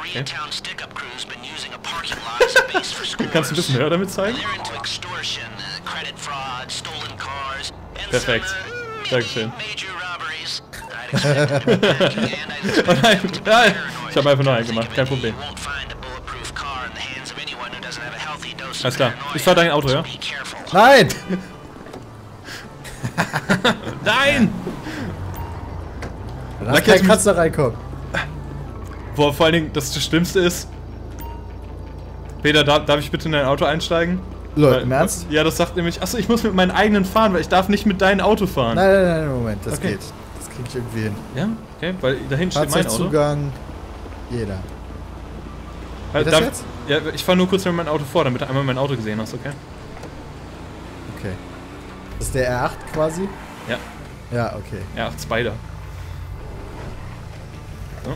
Okay. Kannst du ein bisschen höher damit zeigen? Perfekt. Dankeschön. Oh nein, nein! Ich habe einfach nur einen gemacht, kein Problem. Alles klar, ich fahr dein Auto, ja? Nein! Nein! Da kann Katz da reinkommen. Boah, vor allen Dingen, das Schlimmste ist... Peter, darf ich bitte in dein Auto einsteigen? Leute, im Ernst? Ja, das sagt nämlich... Achso, ich muss mit meinem eigenen fahren, weil ich darf nicht mit deinem Auto fahren. Nein, Moment, das okay. geht. Das krieg ich irgendwie hin. Ja? Okay, weil da hinten steht mein Auto. Fahrzeugzugang, jeder. Halt, das jetzt? Ja, ich fahre nur kurz mit meinem Auto vor, damit du einmal mein Auto gesehen hast, okay? Okay. Das ist der R8 quasi? Ja. Ja, okay. R8 Spider. So.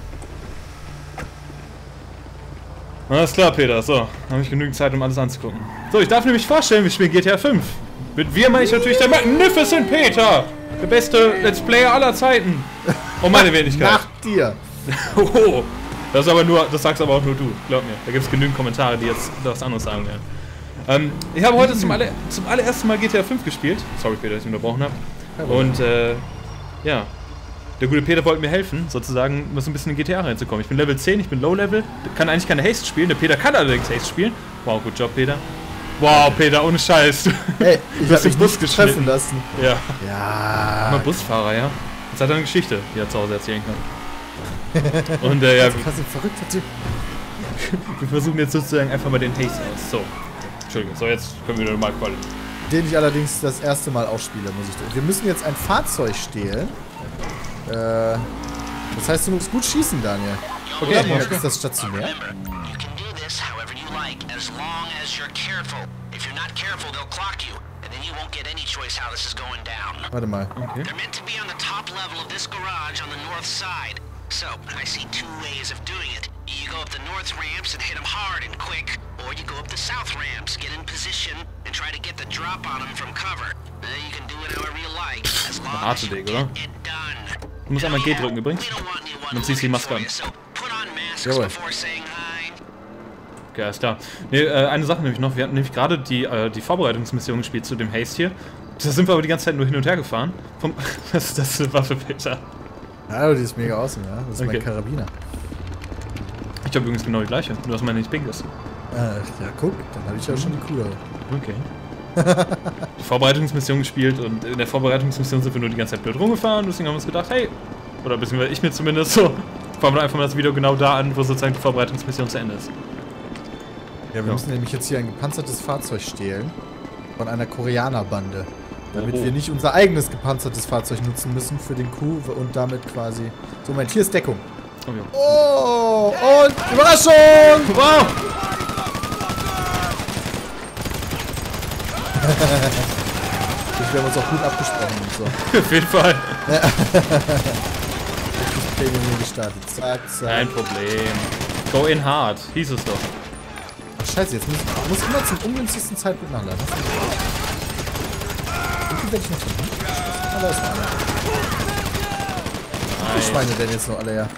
Alles klar, Peter. So, dann habe ich genügend Zeit, um alles anzugucken. So, ich darf nämlich vorstellen, wir spielen GTA 5. Mit wir meine ich natürlich der Magnificent Peter. Der beste Let's Player aller Zeiten. Oh, meine Wenigkeit. Nach dir. Oh, das ist aber nur, das sagst aber auch nur du. Glaub mir. Da gibt es genügend Kommentare, die jetzt was anderes sagen werden. Ich habe heute zum allerersten Mal GTA 5 gespielt. Sorry, Peter, dass ich unterbrochen habe. Und, ja. Der gute Peter wollte mir helfen, sozusagen, so ein bisschen in GTA reinzukommen. Ich bin Level 10, ich bin Low Level, kann eigentlich keine Haste spielen. Der Peter kann allerdings Haste spielen. Wow, gut Job, Peter. Wow, Peter, ohne Scheiß. Hey, ich hab mich Bus nicht treffen lassen. Ja. Ja. Mal Busfahrer, ja. Jetzt hat er eine Geschichte, die er zu Hause erzählen kann. Und, ja. Krass, verrückter Typ. Wir versuchen jetzt sozusagen einfach mal den Haste aus. So. Entschuldigung, so jetzt können wir normal quali. Den ich allerdings das erste Mal ausspiele, muss ich tun. Wir müssen jetzt ein Fahrzeug stehlen. Das heißt, du musst gut schießen, Daniel. Okay, oder? Ist das stationär? Warte mal. Okay. So, I see two ways of doing it. You go up the north ramps and hit them hard and quick, or you go up the south ramps, get in position, and try to get the drop on them from cover. You can do it however you like, as long as you get it done. Du musst einmal G drücken übrigens. Und dann ziehst du die Maske an. Jawohl. Okay, alles klar. Ne, eine Sache nämlich noch. Wir hatten nämlich gerade die Vorbereitungsmission gespielt zu dem Haste hier. Da sind wir aber die ganze Zeit nur hin und her gefahren. Was ist das für eine Waffe, Peter? Ja, die ist mega awesome, ja. Das ist mein Karabiner. Ich habe übrigens genau die gleiche. Nur dass meine nicht pink ist. Ja, guck, dann habe ich ja schon die coolere. Okay. Die Vorbereitungsmission gespielt und in der Vorbereitungsmission sind wir nur die ganze Zeit blöd rumgefahren. Deswegen haben wir uns gedacht, hey, oder beziehungsweise ich mir zumindest so, fangen wir einfach mal das Video genau da an, wo sozusagen die Vorbereitungsmission zu Ende ist. Ja, wir müssen nämlich jetzt hier ein gepanzertes Fahrzeug stehlen von einer Koreanerbande. Damit wir nicht unser eigenes gepanzertes Fahrzeug nutzen müssen für den Coup und damit quasi... So, Moment, hier ist Deckung. Oh, ja. Oh, und Überraschung! Wow! Wir haben uns auch gut abgesprochen und so. Auf jeden Fall. Ich bin hier gestartet. Zack, zack. Kein Problem. Go in hard, hieß es doch. Ach, scheiße, jetzt muss immer zum ungünstigsten Zeitpunkt nachladen. Wie viel werde ich noch finden? Ah, da ist noch einer. Wie viele Schweine denn jetzt noch alle her?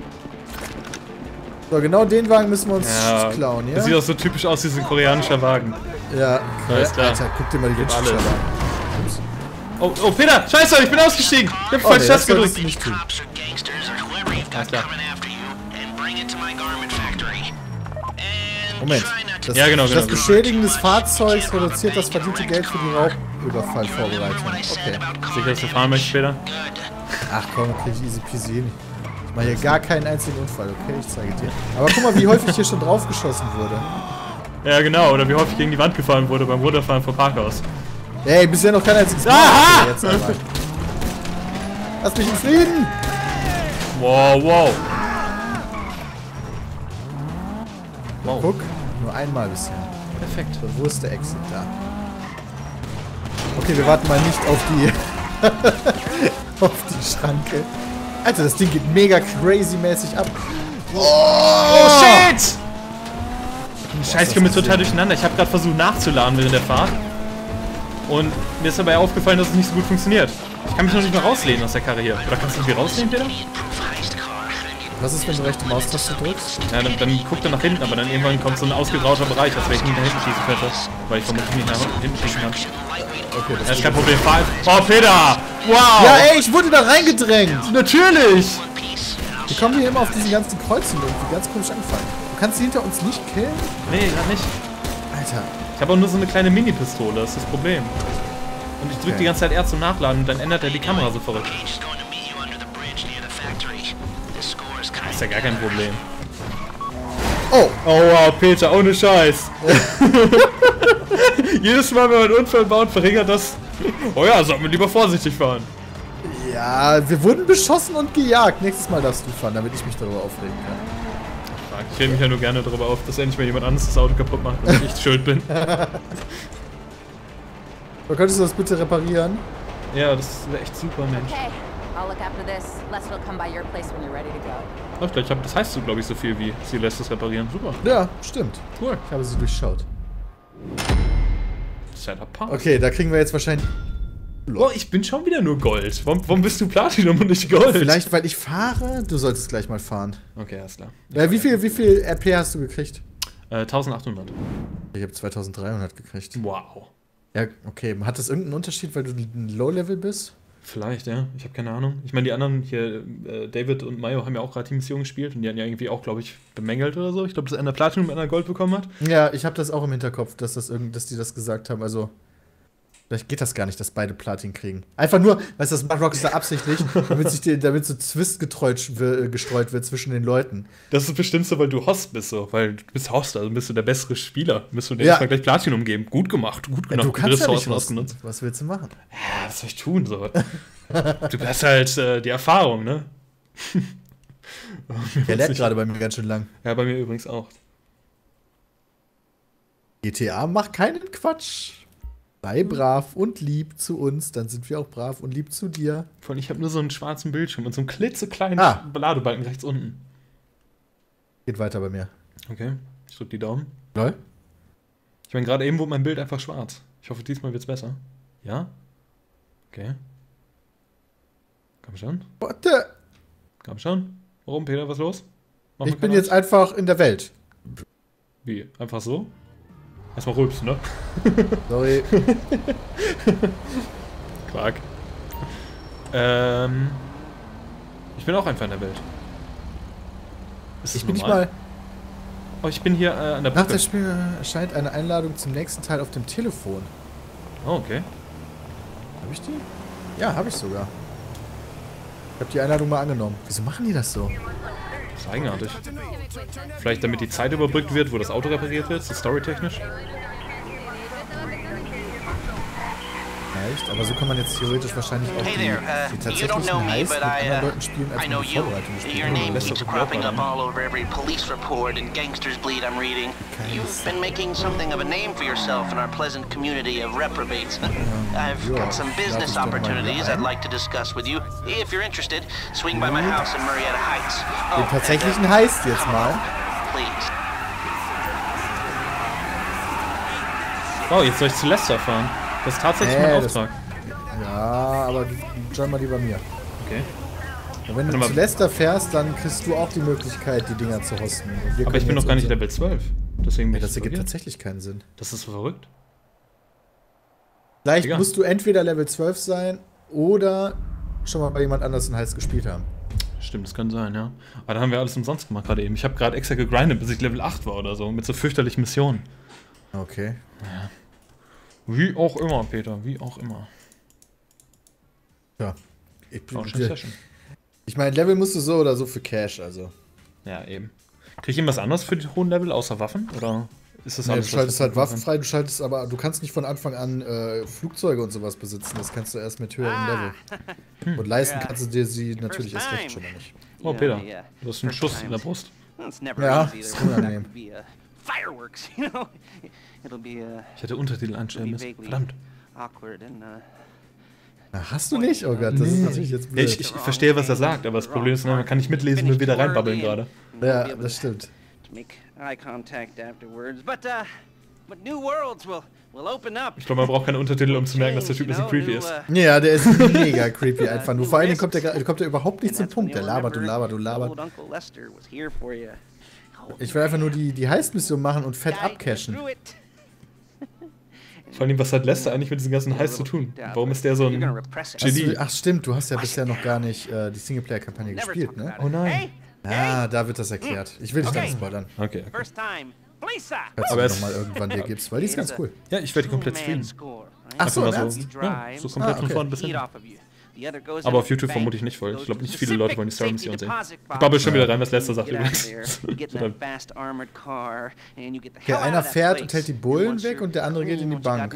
So, genau den Wagen müssen wir uns klauen, ja? Das sieht auch so typisch aus, diesen koreanischer Wagen. Ja, alles klar. Alter, guck dir mal die Windschutzer an. Oh, Peter! Scheiße, ich bin ausgestiegen! Ich hab falsch das gedrückt. Nicht tun. Alles klar. Moment. Das Beschädigen des Fahrzeugs reduziert das verdiente Geld für die Raubüberfallvorbereitung. Okay. Sicher, dass du fahren möchtest später? Ach komm, krieg ich easy peasy hin. Ich mach hier gar keinen einzigen Unfall, okay? Ich zeige dir. Aber guck mal, wie häufig hier schon draufgeschossen wurde. Ja, genau. Oder wie häufig gegen die Wand gefahren wurde beim Runterfahren vom Parkhaus. Ey, bisher noch kein einziges Mal. Aha! Jetzt aber. Lass mich in Frieden! Wow, wow. Wow. Guck, nur einmal bisher. Perfekt. So, wo ist der Exit da? Okay, wir warten mal nicht auf die auf die Schranke. Alter, das Ding geht mega crazy-mäßig ab. Oh, shit! Scheiße, ich komme jetzt total durcheinander. Ich habe gerade versucht nachzuladen während der Fahrt. Und mir ist dabei aufgefallen, dass es nicht so gut funktioniert. Ich kann mich noch nicht mal rauslehnen aus der Karre hier. Oder kannst du mich rauslehnen, Peter? Was ist, wenn du rechte Maustaste drückst? Ja, dann guckt er nach hinten, aber dann irgendwann kommt so ein ausgegrauschter Bereich, als wenn ich nicht nach hinten schießen könnte. Weil ich vermutlich nicht nach hinten schießen kann. Okay, das ist kein Problem. Oh, Peter! Wow! Ja, ey, ich wurde da reingedrängt! Natürlich! Wir kommen hier immer auf diesen ganzen Kreuzen irgendwie ganz komisch angefangen. Du kannst die hinter uns nicht killen? Nee, gerade nicht. Alter. Ich habe auch nur so eine kleine Mini-Pistole, das ist das Problem. Und ich drücke die ganze Zeit R zum Nachladen und dann ändert er die Kamera so verrückt. Das ist ja gar kein Problem. Oh! Oh wow, Peter, ohne Scheiß. Jedes Mal, wenn man einen Unfall baut, verringert das... Oh ja, sollten wir lieber vorsichtig fahren. Ja, wir wurden beschossen und gejagt. Nächstes Mal darfst du fahren, damit ich mich darüber aufregen kann. Ich rede mich ja nur gerne darüber auf, dass endlich mal jemand anderes das Auto kaputt macht und ich schuld bin. Aber könntest du das bitte reparieren? Ja, das wäre echt super, Mensch. Okay, I'll look after this. Lester will come by your place when you're ready to go. Das heißt so, glaube ich, so viel wie sie lässt es reparieren. Super. Ja, stimmt. Cool. Ich habe sie durchschaut. Setup Pass. Okay, da kriegen wir jetzt wahrscheinlich... Oh, ich bin schon wieder nur Gold. Warum bist du Platinum und nicht Gold? Vielleicht, weil ich fahre? Du solltest gleich mal fahren. Okay, alles klar. Wie viel RP hast du gekriegt? 1800. Ich habe 2300 gekriegt. Wow. Ja, okay. Hat das irgendeinen Unterschied, weil du ein Low-Level bist? Vielleicht, ja. Ich habe keine Ahnung. Ich meine, die anderen hier, David und Mayo, haben ja auch gerade die Mission gespielt und die hatten ja irgendwie auch, glaube ich, bemängelt oder so. Ich glaube, dass einer Platinum und einer Gold bekommen hat. Ja, ich habe das auch im Hinterkopf, dass die das gesagt haben. Also, vielleicht geht das gar nicht, dass beide Platin kriegen. Einfach nur, weißt du, das macht Rockstar absichtlich, damit so Twist gestreut wird zwischen den Leuten. Das ist bestimmt so, weil du Host bist, so. Weil du bist Host, also bist du der bessere Spieler. Müsst du dir erstmal gleich Platinum geben. Gut gemacht, gut gemacht. Du kannst ja nicht ausgenutzt. Was willst du machen? Ja, was soll ich tun, so? Du hast halt die Erfahrung, ne? Der lernt gerade bei mir ganz schön lang. Ja, bei mir übrigens auch. GTA macht keinen Quatsch. Sei brav und lieb zu uns, dann sind wir auch brav und lieb zu dir. Vor allem, ich habe nur so einen schwarzen Bildschirm und so einen klitzekleinen Ladebalken rechts unten. Geht weiter bei mir. Okay, ich drück die Daumen. Lol. Ich meine, gerade eben wurde mein Bild einfach schwarz. Ich hoffe, diesmal wird's besser. Ja? Okay. Komm schon. What the? Komm schon. Warum, Peter, was los? Ich bin jetzt einfach in der Welt. Wie? Einfach so? Erstmal rülpsen, ne? Sorry. Quark. Ich bin auch einfach in der Welt. Ist Ich das bin nicht normal? mal... Oh, ich bin hier an der Nach Brücke. dem Spiel erscheint eine Einladung zum nächsten Teil auf dem Telefon. Oh, okay. Hab ich die? Ja, hab ich sogar. Ich hab die Einladung mal angenommen. Wieso machen die das so? Das ist eigenartig. Vielleicht damit die Zeit überbrückt wird, wo das Auto repariert wird, so storytechnisch. Vielleicht, aber so kann man jetzt theoretisch wahrscheinlich auch Hey die there, you don't know tatsächlichen me, Heist but mit anderen Leuten spielen, als I man know die you. Vorbereitung Your spielt. name Let's keeps look cropping up up all over every police report and Gangsters Bleed I'm reading. You've been making something of a name for yourself in our pleasant community of reprobates. I've got some business opportunities I'd like to discuss with you. If you're interested, swing by my house in Marietta Heights. Den tatsächlichen Heist jetzt mal. Please. Oh, jetzt soll ich zu Lester fahren. Das ist tatsächlich mein Auftrag. Ja, aber join mal lieber mir. Okay. Und wenn du zu Lester fährst, dann kriegst du auch die Möglichkeit, die Dinger zu hosten. Aber ich bin noch gar nicht Level 12. Deswegen bin ich das ergibt verwirrt. tatsächlich keinen Sinn. Das ist so verrückt. Vielleicht Egal. musst du entweder Level 12 sein oder schon mal bei jemand anders einen Heist gespielt haben. Stimmt, das kann sein, ja. Aber dann haben wir alles umsonst gemacht gerade eben. Ich habe gerade extra gegrindet, bis ich Level 8 war oder so. Mit so fürchterlichen Missionen. Okay. Ja. Wie auch immer, Peter. Wie auch immer. Ja. Session. Ich meine, Level musst du so oder so für Cash, also. Ja, eben. Krieg ich irgendwas anderes für die hohen Level, außer Waffen? Oder ist das Nee, alles? du schaltest halt waffenfrei, du kannst nicht von Anfang an Flugzeuge und sowas besitzen. Das kannst du erst mit höherem Level. Und leisten kannst du dir sie natürlich erst recht schon mal nicht. Oh, Peter. Du hast einen Schuss in der Brust. Ja, ist unangenehm. Fireworks, you know. It'll be Ich hätte Untertitel einstellen müssen. Verdammt. awkward and Na, hast du nicht? Oh Gott, das ist natürlich jetzt Ja, blöd. ich verstehe, was er sagt, aber das Problem ist, man kann nicht mitlesen und wieder reinbabbeln gerade. Ja, das stimmt. to make eye contact afterwards. But but new worlds will open up. Ich glaube, man braucht keine Untertitel, um zu merken, dass der Typ ein bisschen creepy ist. Ja, der ist mega creepy einfach nur. Vor allem kommt er überhaupt nicht zum Punkt. Der labert und labert und labert. Ich will einfach nur die Heist-Mission machen und fett abcashen. Vor allem, was hat Lester eigentlich mit diesem ganzen Heist zu tun? Warum ist der so ein Genie? Ach stimmt, du hast ja bisher noch gar nicht die Singleplayer-Kampagne gespielt, ne? Oh nein. Ah, da wird das erklärt. Ich will dich da nicht spoilern. Okay. Falls du mir nochmal irgendwann dir gibst, weil die ist ganz cool. Ja, ich werde die komplett streamen. Ach so, ja, so komplett von vorne bis hin. Aber auf YouTube vermute ich nicht voll. Ich glaube, nicht viele Leute wollen die Story-Mission sehen. Ich babbel schon wieder rein, was Lester sagt übrigens. Okay, einer fährt und hält die Bullen weg und der andere geht in die Bank.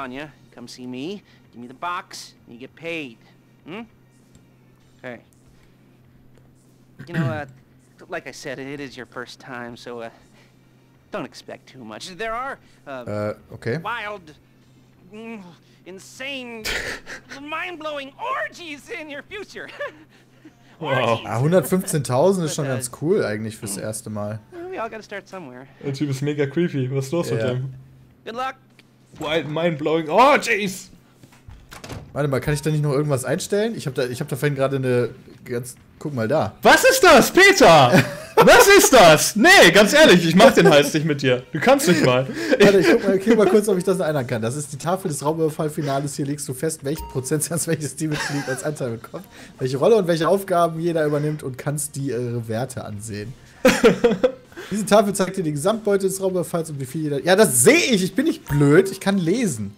You know, like I said, it is your first time, so don't expect too much. There are okay. wild, insane, mind-blowing orgies in your future. Wow. Ah, 115.000 ist schon ganz cool eigentlich fürs erste Mal. We all gotta start somewhere. Der Typ ist mega creepy. Was ist los mit dem? Good luck. Wild, mind-blowing orgies! Warte mal, kann ich da nicht noch irgendwas einstellen? Ich hab da vorhin gerade eine ganz... Guck mal da. Was ist das, Peter? Was ist das? Nee, ganz ehrlich, ich mach den Heist nicht mit dir. Du kannst nicht mal. Warte, ich guck mal kurz, ob ich das erinnern kann. Das ist die Tafel des Raumüberfallfinales. Hier legst du fest, welchen Prozentsatz welches Teammitglied als Anteil bekommt, welche Rolle und welche Aufgaben jeder übernimmt und kannst die ihre Werte ansehen. Diese Tafel zeigt dir die Gesamtbeute des Raumüberfalls und wie viel jeder... Ja, das sehe ich. Ich bin nicht blöd. Ich kann lesen.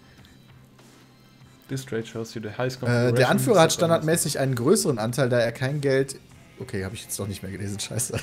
Der Anführer hat standardmäßig einen größeren Anteil, da er kein Geld... Okay, habe ich jetzt doch nicht mehr gelesen, scheiße.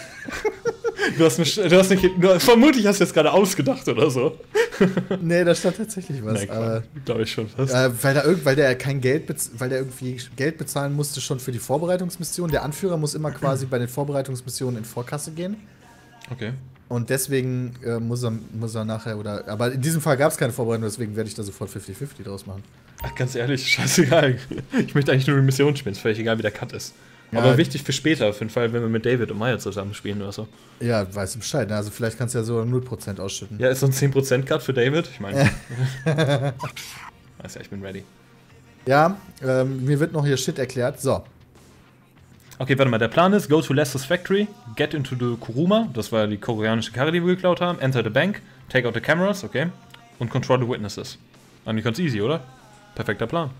Vermutlich hast du jetzt gerade ausgedacht oder so. Nee, da stand tatsächlich was. Glaube ich schon fast. Weil der irgendwie Geld bezahlen musste schon für die Vorbereitungsmission. Der Anführer muss immer quasi bei den Vorbereitungsmissionen in Vorkasse gehen. Okay. Und deswegen muss er nachher aber in diesem Fall gab es keine Vorbereitung, deswegen werde ich da sofort 50-50 draus machen. Ach, ganz ehrlich, scheißegal. Ich möchte eigentlich nur eine Mission spielen, ist völlig egal, wie der Cut ist. Ja, aber wichtig für später, für den Fall, wenn wir mit David und Maya zusammen spielen oder so. Ja, weißt du Bescheid, ne? Also vielleicht kannst du ja so 0% ausschütten. Ja, ist so ein 10% Cut für David? Ich meine. Weiß ja, ich bin ready. Ja, mir wird noch hier Shit erklärt. So. Okay, warte mal, der Plan ist, go to Lester's factory, get into the Kuruma, das war die koreanische Karre, die wir geklaut haben, enter the bank, take out the cameras, okay, und control the witnesses. Eigentlich ganz easy, oder? Perfekter Plan.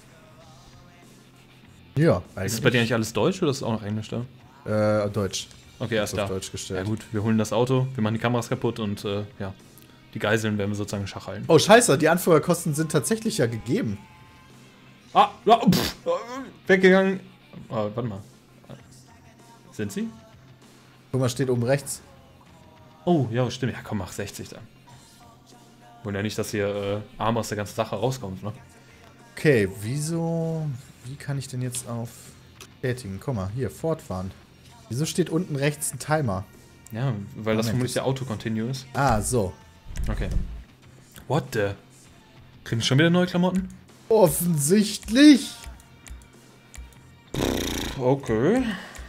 Ja, eigentlich. Ist das bei dir eigentlich alles Deutsch oder ist es auch noch Englisch da? Deutsch. Okay, erst da. Deutsch gestellt. Ja gut, wir holen das Auto, wir machen die Kameras kaputt und ja, die Geiseln werden wir sozusagen in Schach halten. Oh scheiße, die Anführerkosten sind tatsächlich ja gegeben. Ah, weggegangen. Oh, warte mal. Sind sie? Guck mal, steht oben rechts. Oh, ja, stimmt. Ja, komm, mach 60 dann. Wollen ja nicht, dass hier Arm aus der ganzen Sache rauskommt, ne? Okay, wie kann ich denn jetzt auf bestätigen? Guck mal, hier, fortfahren. Wieso steht unten rechts ein Timer? Ja, weil das vermutlich der Auto-Continue ist. Ah, so. Okay. What the? Kriegen wir schon wieder neue Klamotten? Offensichtlich. Okay.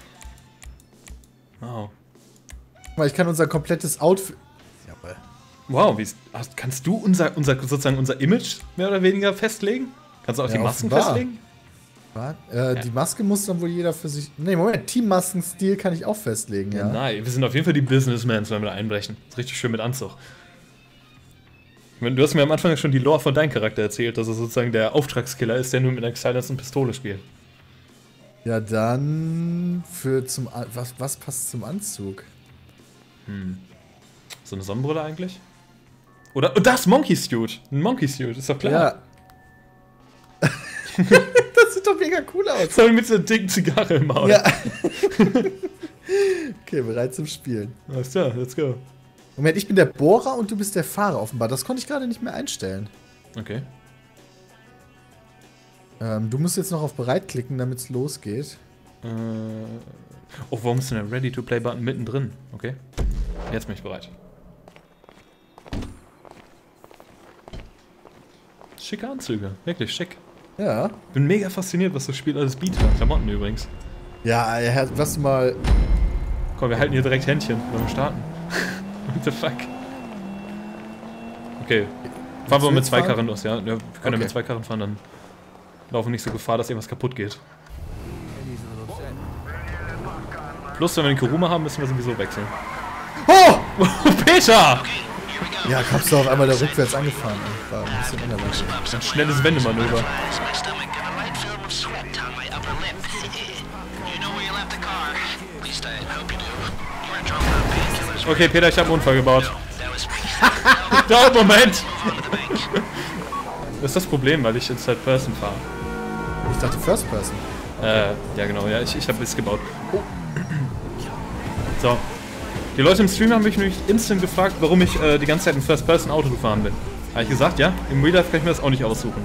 Wow. Weil ich kann unser komplettes Outfit... Jawohl. Wow, kannst du unser Image mehr oder weniger festlegen? Kannst du auch die Masken festlegen? Die Maske muss dann wohl jeder für sich... Nee, Moment, Teammaskenstil kann ich auch festlegen, ja. Nein, wir sind auf jeden Fall die Businessmans, wenn wir da einbrechen. Das ist richtig schön mit Anzug. Ich meine, du hast mir am Anfang schon die Lore von deinem Charakter erzählt, dass er sozusagen der Auftragskiller ist, der nur mit einer silenced Pistole spielt. Ja, dann was passt zum Anzug? So eine Sonnenbrille eigentlich? Oder das Monkey Suit. Ein Monkey Suit, ist doch klar. Ja. Das sieht doch mega cool aus. So mit so einer dicken Zigarre im Maul. Ja. Okay, bereit zum Spielen. Alles klar, let's go. Moment, ich bin der Bohrer und du bist der Fahrer offenbar. Das konnte ich gerade nicht mehr einstellen. Okay. Du musst jetzt noch auf bereit klicken, damit es losgeht. Oh, warum ist denn der Ready-to-Play-Button mittendrin? Okay. Jetzt bin ich bereit. Schicke Anzüge. Wirklich schick. Ja. Bin mega fasziniert, was das Spiel alles bietet. Klamotten übrigens. Ja, lass mal... Komm, wir halten hier direkt Händchen, wenn wir starten. What the fuck? Okay. Fahren wir mit 2 Karren los, ja? Wir können ja mit 2 Karren fahren, dann laufen wir nicht so Gefahr, dass irgendwas kaputt geht. Plus, wenn wir den Kuruma haben, müssen wir sowieso wechseln. Oh! Peter! Ja, kamst du auf einmal da rückwärts angefahren. War ein bisschen unerwartet. Ein schnelles Wendemanöver. Okay, Peter, ich habe einen Unfall gebaut. Da, Moment! Das ist das Problem, weil ich in Third Person fahre. Ich dachte First Person. Ja genau, ja, ich habe es gebaut. Oh. So. Die Leute im Stream haben mich nämlich instant gefragt, warum ich die ganze Zeit in First Person Auto gefahren bin. Habe ich gesagt, ja, im Real Life kann ich mir das auch nicht aussuchen.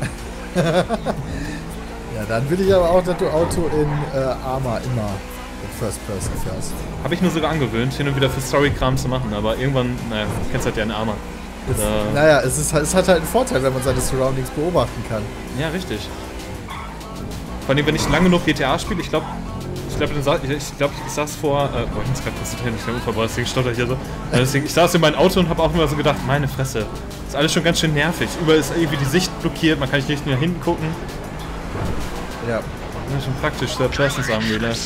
Ja, dann will ich aber auch, dass du Auto in Arma immer in First Person fährst. Habe ich mir sogar angewöhnt, hin und wieder für Story-Kram zu machen, aber irgendwann, naja, du kennst halt ja in Arma. Naja, es hat halt einen Vorteil, wenn man seine Surroundings beobachten kann. Ja, richtig. Vor allem, wenn ich lange genug GTA spiele, ich glaube, ich saß vor, ich muss gerade konzentrieren, ich bin unverbraucht, deswegen stotter ich hier so. Deswegen, ich saß in meinem Auto und habe auch immer so gedacht, meine Fresse, ist alles schon ganz schön nervig. Überall ist irgendwie die Sicht blockiert, man kann nicht mehr hinten gucken. Ja. Das ist schon praktisch, der Person sagen will, ne?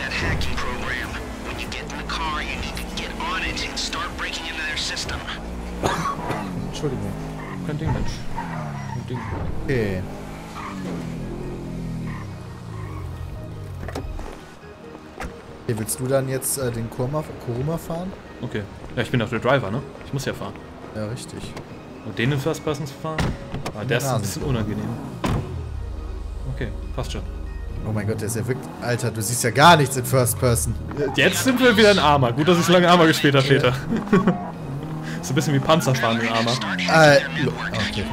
Entschuldigung. Kein Ding, Mensch. Kein Ding. Okay. Okay, willst du dann jetzt den Kuruma fahren? Okay. Ja, ich bin doch der Driver, ne? Ich muss ja fahren. Ja, richtig. Und den in First Person zu fahren? Ah, der ist ein bisschen unangenehm. Okay, passt schon. Oh mein Gott, der ist ja wirklich... Alter, du siehst ja gar nichts in First Person. Jetzt sind wir wieder in Arma. Gut, dass ich so lange Arma gespielt habe, Peter. So ein bisschen wie Panzerfahren in Arma. Okay.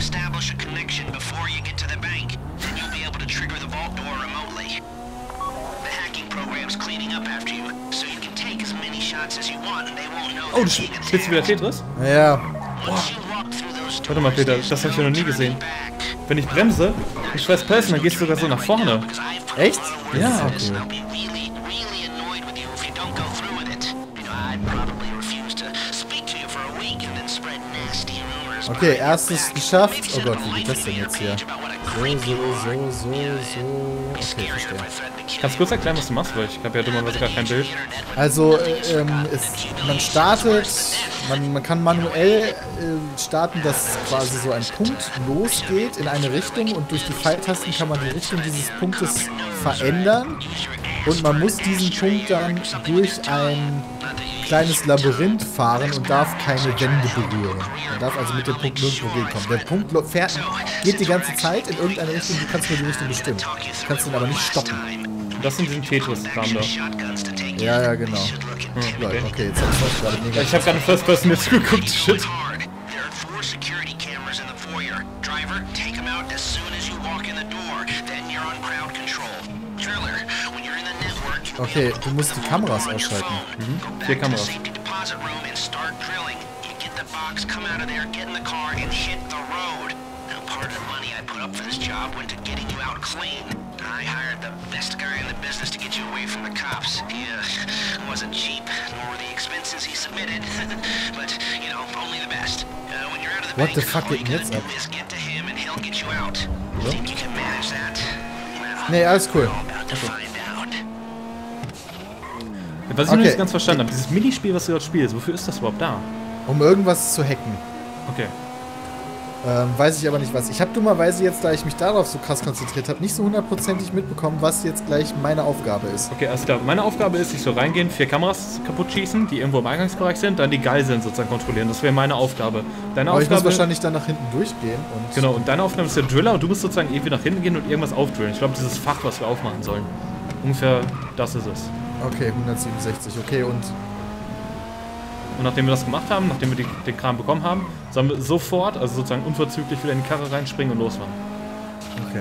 Oh, du spielst wieder Tetris? Ja. Boah. Warte mal, Peter, das habe ich ja noch nie gesehen. Wenn ich bremse, in First Person, dann gehst du sogar so nach vorne. Echt? Ja. Cool. Okay, erstes geschafft. Oh Gott, wie geht das denn jetzt hier? So. Okay, verstehe. Kannst du kurz erklären, was du machst? Weil ich habe ja dummerweise gar kein Bild. Also, man startet, man kann manuell starten, dass quasi so ein Punkt losgeht in eine Richtung und durch die Pfeiltasten kann man die Richtung dieses Punktes verändern und man muss diesen Punkt dann durch ein kleines Labyrinth fahren und darf keine Wände berühren. Man darf also mit dem Punkt nirgendwo gegenkommen. Der Punkt geht die ganze Zeit in irgendeine Richtung, du kannst nur die Richtung bestimmen. Du kannst ihn aber nicht stoppen. Das sind diesen Tetris-Kram da. Ja, genau. Okay, jetzt hab ich gerade mega. Ich hab gerade First Person jetzt geguckt, shit. Okay, du musst die Kameras ausschalten. 4 Kameras. I hired the best guy in the business to get you away from the cops. He wasn't cheap, nor were the expenses he submitted. But, you know, only the best. When you're out of the What the fuck geht denn jetzt ab? get to him and he'll get you out. Think you can manage that? Nee, alles cool. Was ich noch nicht ganz verstanden habe, dieses Minispiel, was du dort spielst, wofür ist das überhaupt da? Um irgendwas zu hacken. Okay. Weiß ich aber nicht was. Ich habe dummerweise jetzt, da ich mich darauf so krass konzentriert habe, nicht so hundertprozentig mitbekommen, was jetzt gleich meine Aufgabe ist. Okay, alles klar. Meine Aufgabe ist, ich soll reingehen, 4 Kameras kaputt schießen, die irgendwo im Eingangsbereich sind, dann die Geiseln sozusagen kontrollieren. Das wäre meine Aufgabe. Deine aber Aufgabe, ich muss wahrscheinlich dann nach hinten durchgehen. Und genau, und deine Aufgabe ist der Driller und du musst sozusagen irgendwie nach hinten gehen und irgendwas aufdrillen. Ich glaube, dieses Fach, was wir aufmachen sollen. Ungefähr das ist es. Okay, 167. Okay, und nachdem wir das gemacht haben, nachdem wir den Kram bekommen haben, sollen wir sofort, also sozusagen unverzüglich wieder in die Karre reinspringen und losfahren. Okay.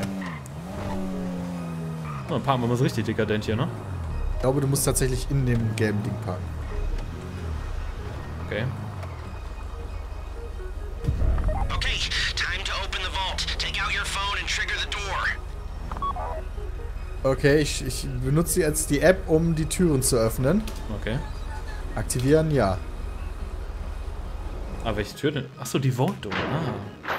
Oh, dann parken wir mal so richtig dekadent hier, ne? Ich glaube, du musst tatsächlich in dem gelben Ding parken. Okay. Okay, time to open the vault. Take out your phone and trigger the door. Okay, ich benutze jetzt die App, um die Türen zu öffnen. Okay. Aktivieren, ja. Ah, welche Tür denn? Achso, die Vault Door. Ah.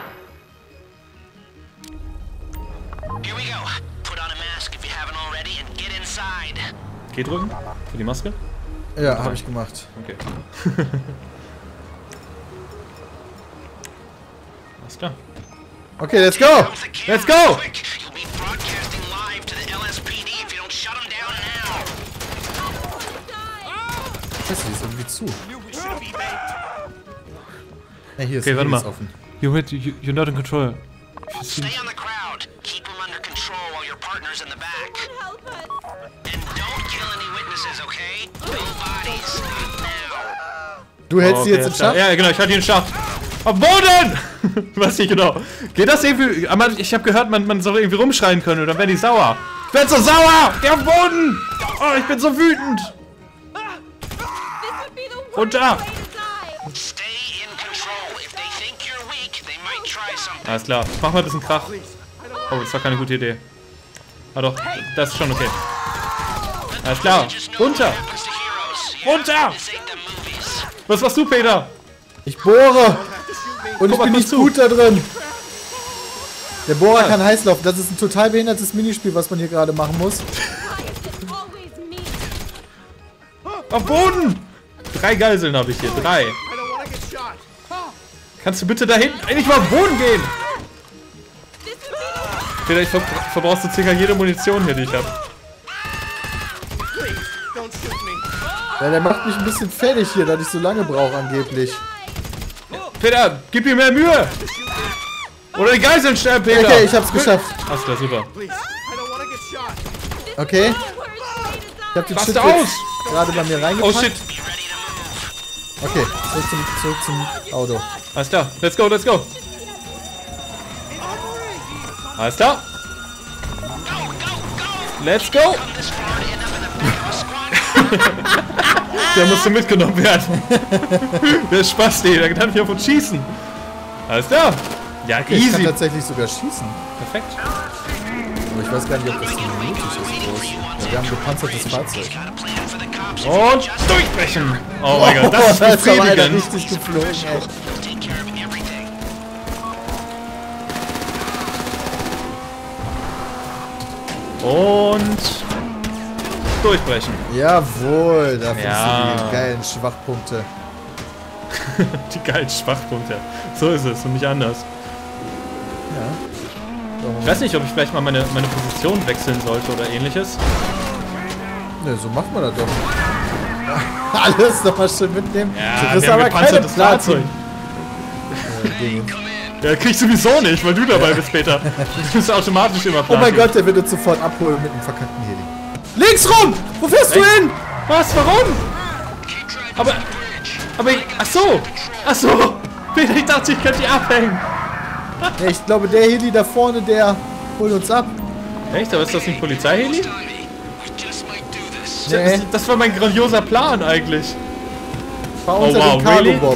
Here we go. Put on a mask if you haven't already and get inside. G drücken? Für die Maske? Ja, habe ich gemacht. Okay. Alles klar. Okay, let's go! Let's go! You'll be broadcasting live to the LSPD if you don't shut them down now. Scheiße, die ist irgendwie zu. Ja, hier ist Okay, warte mal. offen. You're not in control. Stay on the crowd. Keep them under control while your partner's in the back. And don't kill any witnesses, okay? No bodies. Not now. Du hältst sie jetzt im Schach? Ja, genau, ich halte die in Schach. Auf Boden! Weiß nicht genau. Geht das irgendwie... Aber ich habe gehört, man soll irgendwie rumschreien können und dann werden die sauer. Ich werd so sauer! Geh auf den Boden! Oh, ich bin so wütend! Runter! Alles klar, mach mal ein bisschen Krach. Oh, das war keine gute Idee. Ah doch, das ist schon okay. Alles klar, runter! Runter! Was machst du, Peter? Ich bohre! Und Guck ich bin mal nicht zu. gut da drin. Der Bohrer kann heiß laufen. Das ist ein total behindertes Minispiel, was man hier gerade machen muss. Auf Boden! 3 Geiseln habe ich hier, 3. Kannst du bitte da hinten endlich mal auf den Boden gehen? Peter, ich verbrauchst du circa jede Munition hier, die ich habe. Ja, der macht mich ein bisschen fertig hier, dass ich so lange brauche angeblich. Peter, gib ihm mehr Mühe! Oder die Geiseln sterben, Peter! Okay, ich hab's geschafft. Alles klar, super. Okay. Ich hab den Raste Shit aus! jetzt gerade bei mir Oh reingepackt. shit! Okay, zurück zum Auto. Alles klar, let's go, let's go! Alles klar! Let's go! Der musste mitgenommen werden. Der ist Spaß, der kann nicht auf uns schießen. Alles klar! Ja, Okay, ich kann easy! tatsächlich sogar schießen. Perfekt. Aber ich weiß gar nicht, ob das nötig ist groß. Ja, wir haben ein gepanzertes Fahrzeug. Und durchbrechen! Oh mein Gott, das ist da ist aber einer befriedigend! richtig geflogen, ey. Und durchbrechen. Jawohl, da findest Ja. du die geilen Schwachpunkte. Die geilen Schwachpunkte. So ist es und nicht anders. Ja. Ich weiß nicht, ob ich vielleicht mal meine Position wechseln sollte oder ähnliches. Ne, so macht man das doch. Alles nochmal schön mitnehmen. Ja, du kriegst wir haben aber keine gepanzertes Fahrzeug. Dinge. Ja, kriegst du sowieso nicht, weil du dabei bist, Peter. Du bist automatisch immer Oh mein planen. Gott, der wird uns sofort abholen mit einem verkackten Heli. Links rum! Wo fährst du Echt? hin? Was? Warum? Aber ach so! Ach so! Peter, ich dachte, ich könnte die abhängen. Ja, ich glaube, der Heli da vorne, der holt uns ab. Echt? Aber ist das nicht Polizeiheli? Nee, Das war mein grandioser Plan eigentlich. fahr unter wow, den really? Cargo-Bomb.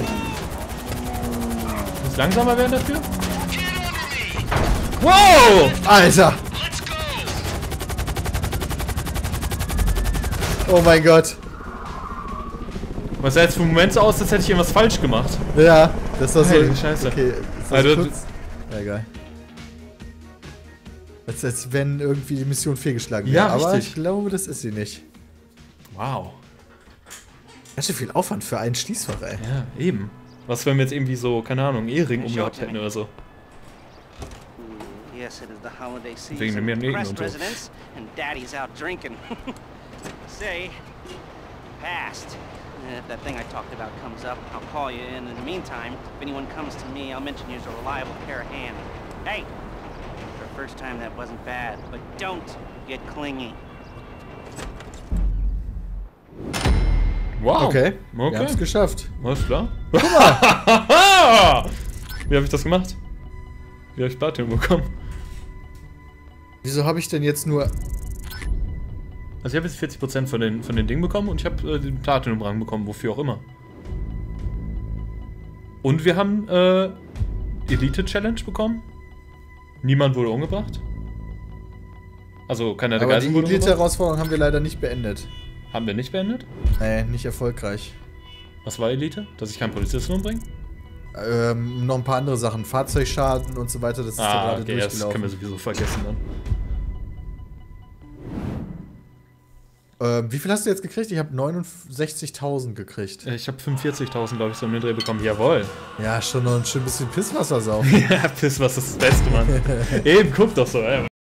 Muss langsamer werden dafür? Wow! Alter! Oh mein Gott. Was sah jetzt für einen Moment so aus, als hätte ich irgendwas falsch gemacht. Ja, das war so... Heilige Scheiße. Okay, ist das Also, kurz? Ja, egal. Als wenn irgendwie die Mission fehlgeschlagen wäre. Ja, aber richtig. ich glaube, das ist sie nicht. Wow. Ganz schön viel Aufwand für einen Schließfach, ey. Ja, eben. Was, wenn wir jetzt irgendwie so, keine Ahnung, Ehering umgehabt hätten oder so. Yes, it is the holiday Wegen season. dem Meeren Press und so. residence and Daddy's out drinking. Say, passed. If that thing I talked about comes up, I'll call you. And in the meantime, if anyone comes to me, I'll mention you as a reliable pair of hands. Hey, for a first time that wasn't bad, but don't get clingy. Wow. Okay, wir Okay. haben es geschafft. Alles klar. Guck mal! Wie habe ich das gemacht? Wie habe ich Platinum bekommen? Wieso habe ich denn jetzt nur... Also ich habe jetzt 40% von den Dingen bekommen und ich habe den Platinum-Rang bekommen, wofür auch immer. Und wir haben Elite-Challenge bekommen. Niemand wurde umgebracht. Also keiner der Aber die Geiseln wurde umgebracht. Elite-Herausforderung haben wir leider nicht beendet. Haben wir nicht beendet? Nee, nicht erfolgreich. Was war Elite? Dass ich keinen Polizisten umbringe? Noch ein paar andere Sachen. Fahrzeugschaden und so weiter, das ist da gerade okay, durchgelaufen. Das können wir sowieso vergessen dann. Wie viel hast du jetzt gekriegt? Ich habe 69.000 gekriegt. Ich habe 45.000, glaube ich, so im Dreh bekommen. Jawohl. Ja, schon noch ein schön bisschen Pisswasser saufen. Ja, Pisswasser ist das Beste, Mann. Eben, guck doch so, ey.